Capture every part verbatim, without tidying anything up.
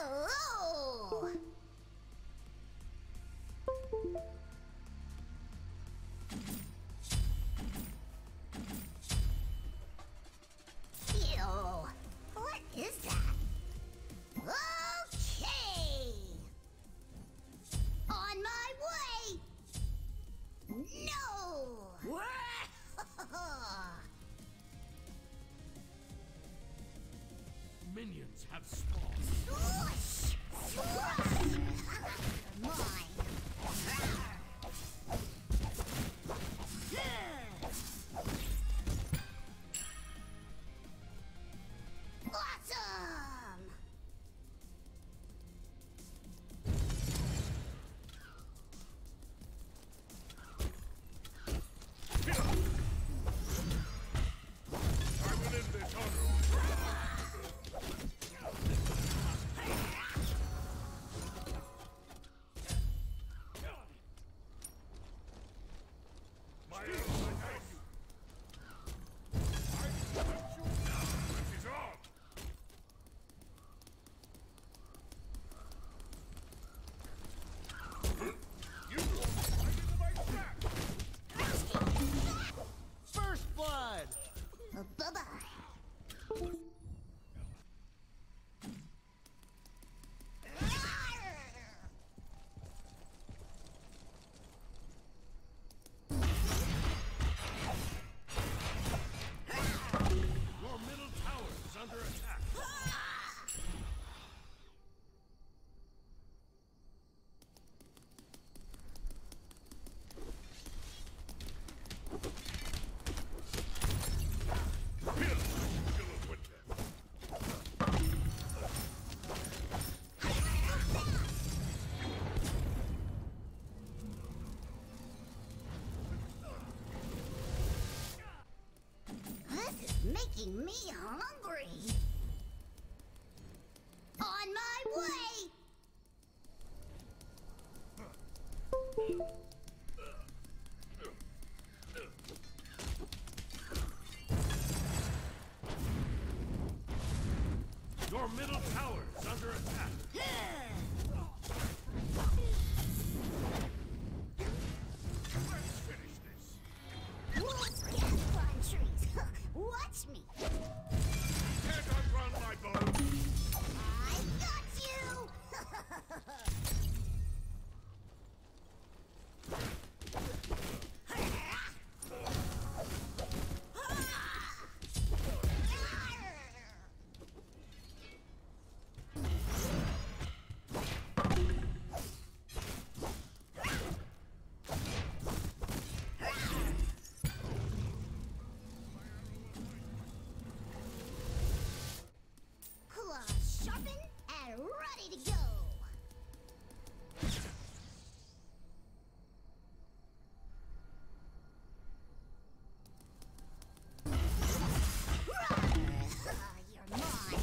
Hello! Ew! What is that? Okay! On my way! No! Minions have spawned. Swoosh! Swoosh! Mine! Awesome! I will end this honor. My arrows behind you. I got you now. This is on. You won't fight into my trap. First blood! Bye-bye. Your middle tower is under attack. Kill! Kill it with them. This is making me hungry. On my way. Your middle tower is under attack. Let's finish this. Wolves can't climb trees. Watch me. Can't outrun my bow. I got you. Claws sharpened and ready to go. You're mine.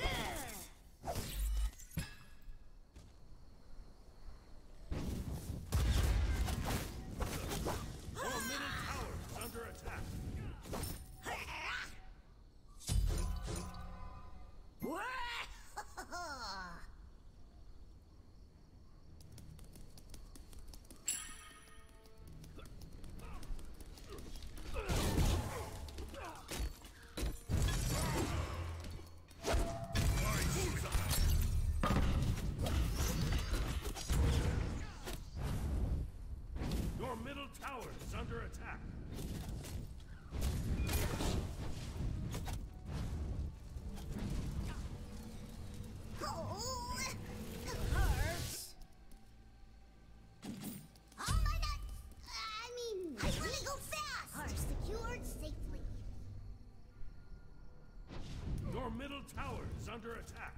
Your middle tower is under attack. Your middle tower is under attack. Oh, it hurts. All my nuts. I mean, I want to go fast. Are secured safely. Your middle tower is under attack.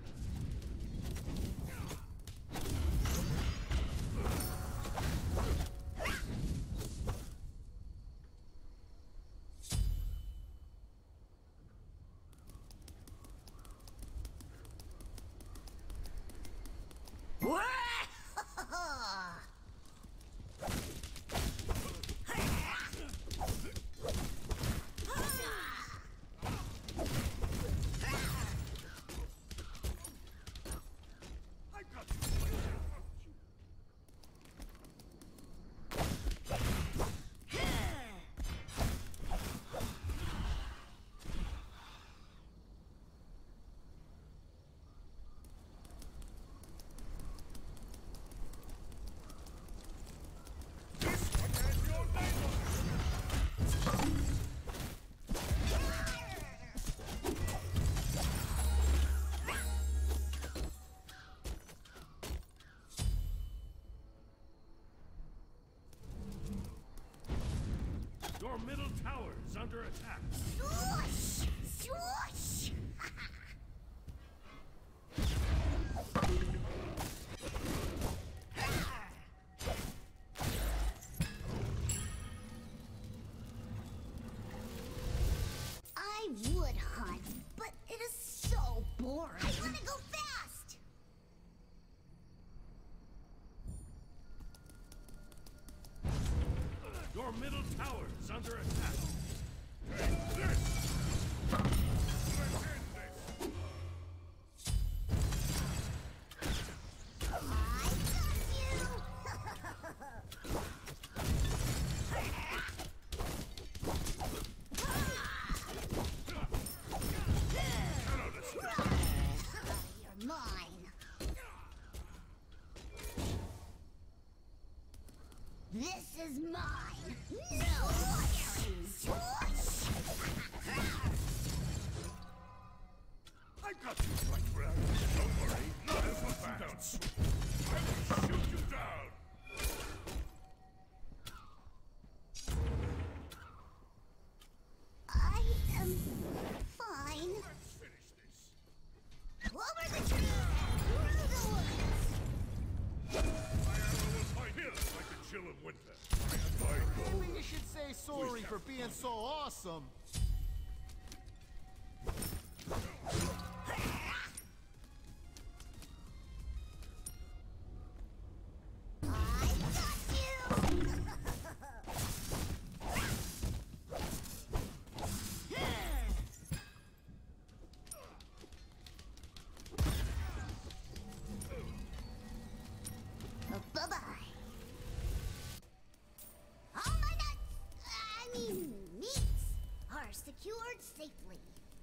Your middle tower is under attack. Swoosh! Swoosh! I would hunt, but it is so boring. I want to go fast! Your middle tower is under attack. Take this! Let's end this! I got you! You're mine. This is mine. No sharing. Swoosh! I got you, right, friend. Don't worry, not as much you down soon. I will shoot you down! I am fine. Let's finish this. Over the trees, through the woods. My arrow will fight here like a chill of winter. I go. Maybe you should say sorry for being so awesome. I got you. Bye-bye. All my nuts, I mean meats, are secured safely.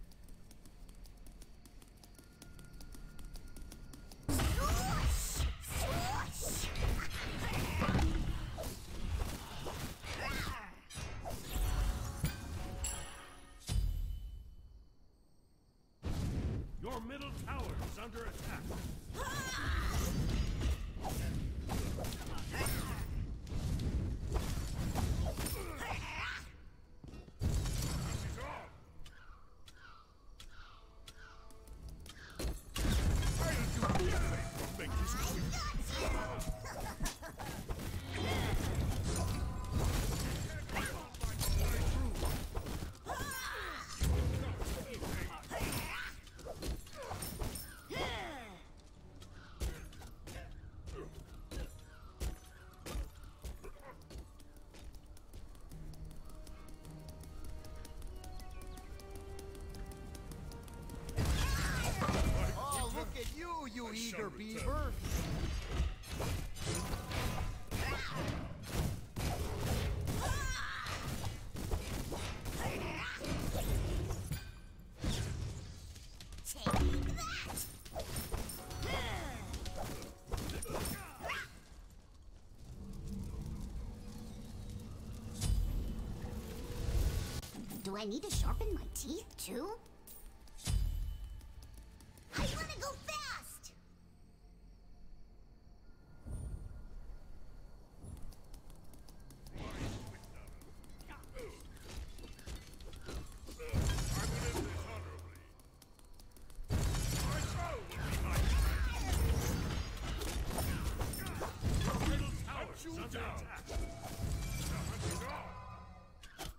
Swoosh! Swoosh! Your middle tower is under attack. She's off. I'll do you a favor. Make this quick. Oh, look at you, you eager beaver. Take that! Do I need to sharpen my teeth too? I want to go fast! I will end this honorably. My soul will be my friend. Your middle tower is under attack. The hunt is on.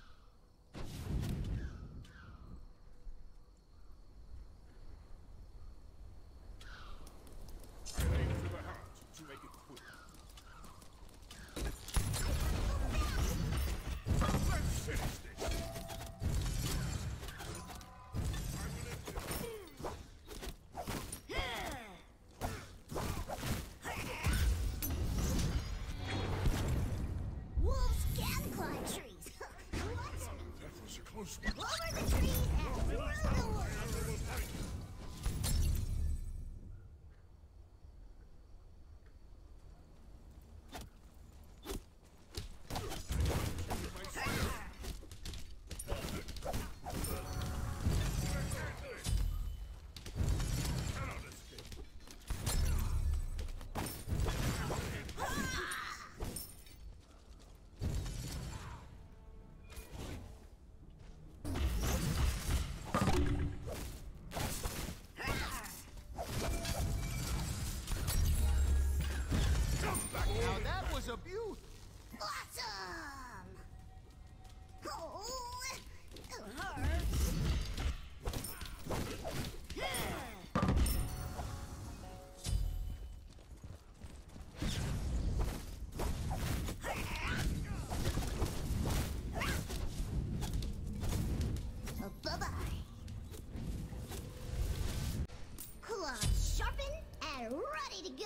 I aim for the heart to make it quick. Let's finish this. I will end this. was a beaut. Awesome! Oh, it hurts. Bye-bye. Claws sharpened and ready to go.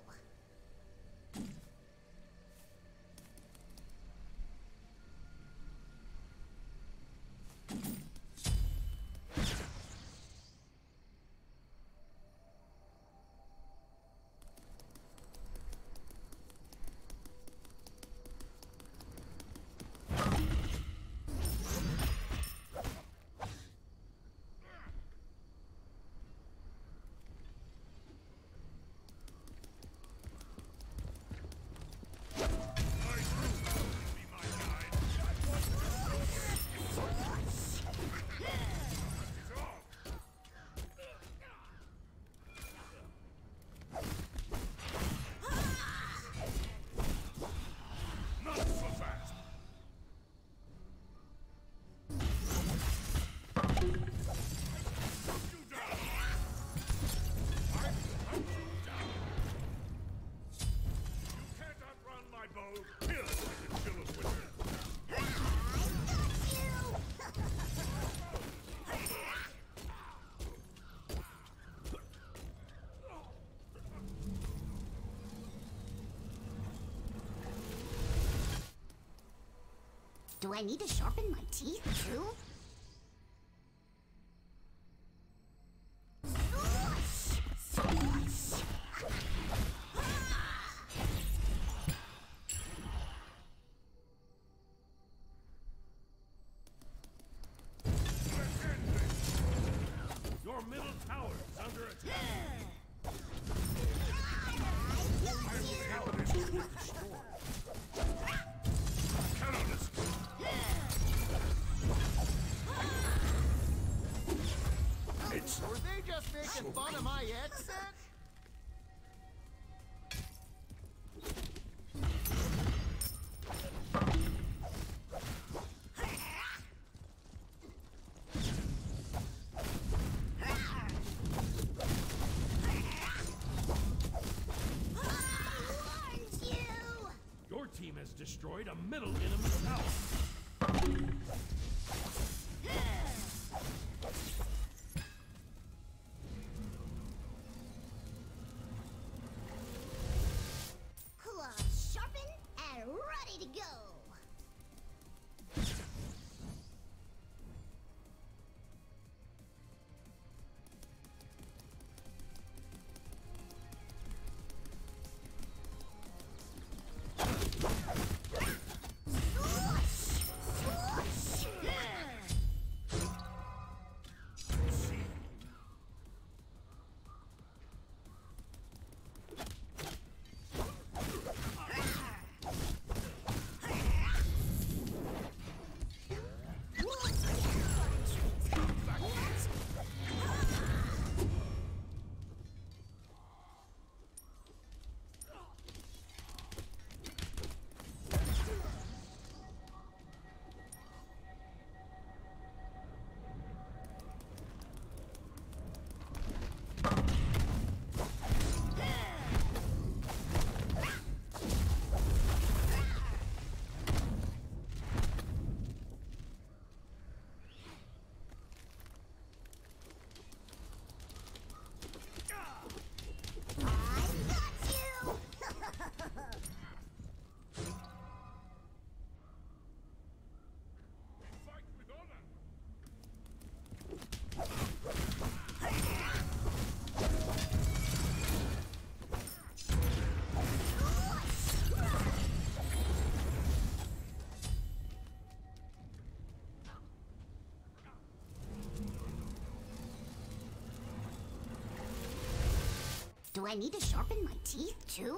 Do I need to sharpen my teeth, too? Swoosh! Swoosh! Your middle tower is under attack. Were they just making fun of my accent? Your team has destroyed a middle enemy tower. Claws sharpened and ready to go. Do I need to sharpen my teeth, too?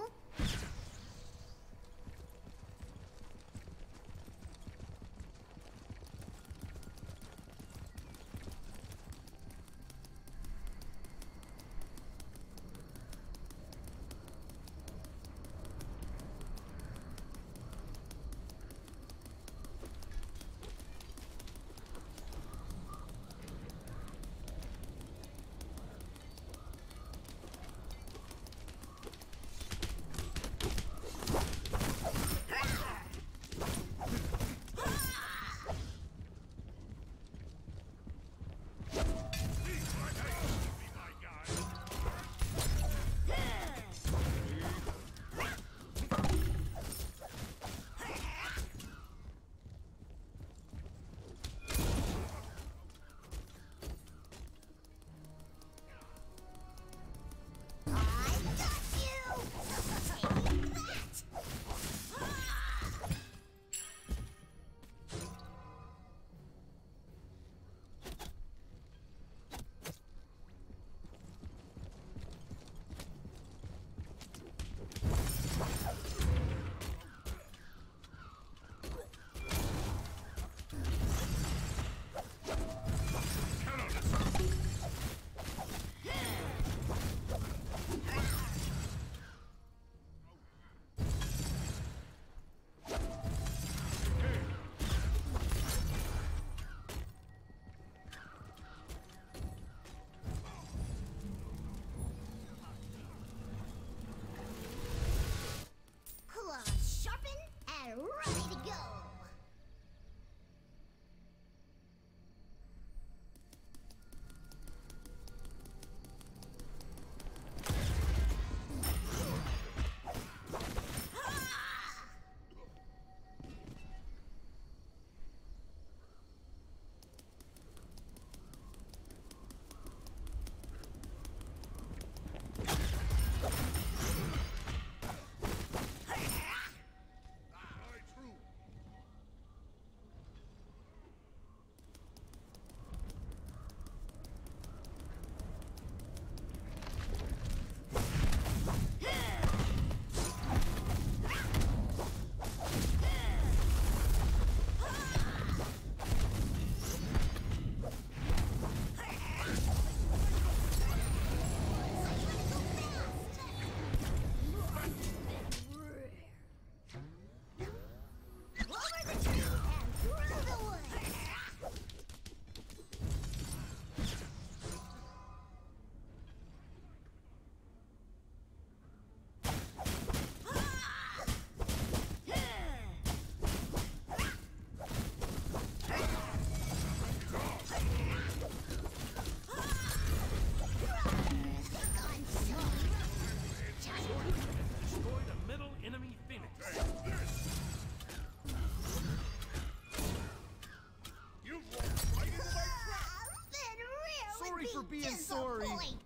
sorry. The point?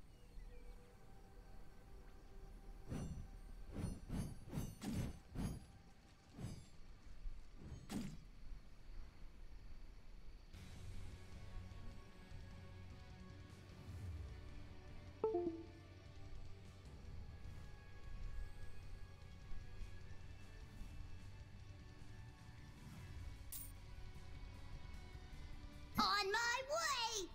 On my way!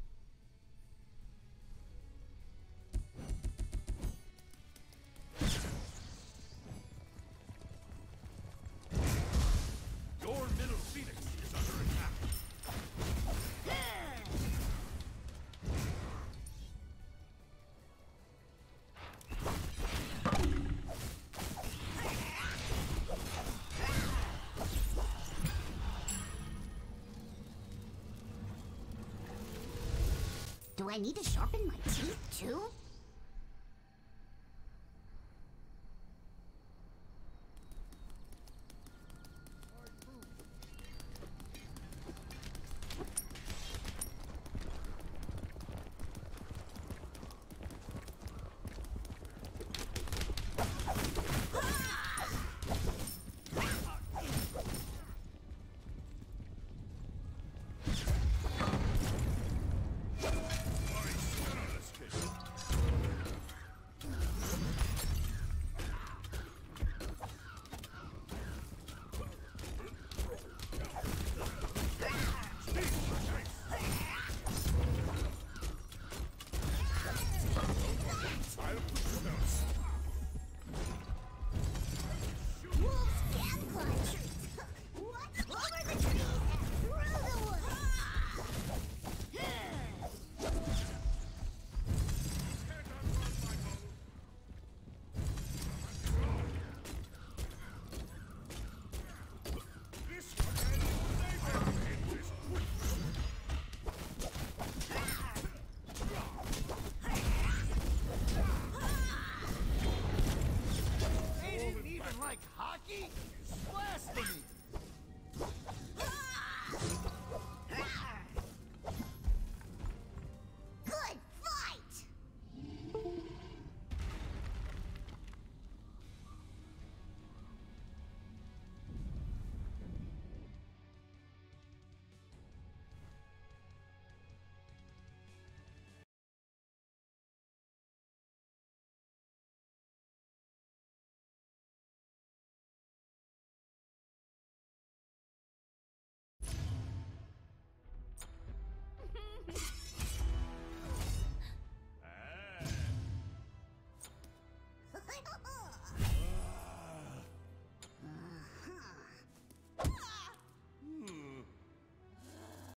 Your middle phoenix is under attack. Do I need to sharpen my teeth too?